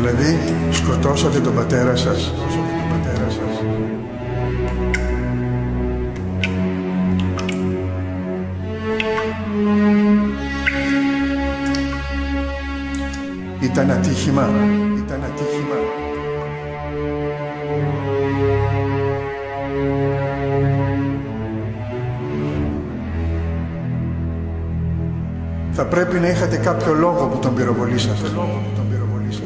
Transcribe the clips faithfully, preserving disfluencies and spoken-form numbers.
Δηλαδή, σκοτώσατε τον πατέρα σας. Τον πατέρα σας. Ήταν ατύχημα. Ήταν ατύχημα. Θα πρέπει να είχατε κάποιο λόγο που τον πυροβολήσατε. Λόγο που τον πυροβολήσατε.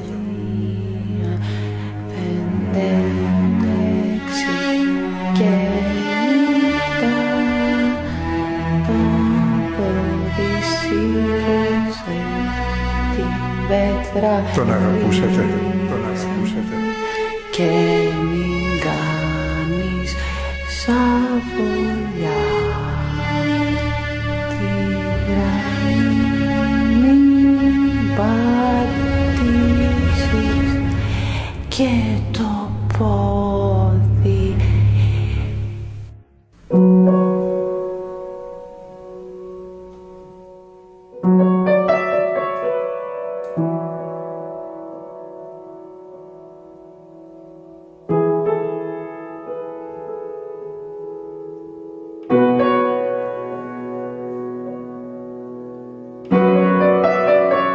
Πέντε, έξι και μετά το πόδι σήκωσε την πέτρα. Τον αγαπούσατε. Τον αγαπούσατε. Και μην κάνεις σαβολιά. Τη γραμμή μην πατήσεις και το πόδι.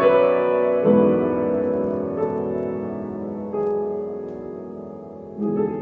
Thank you.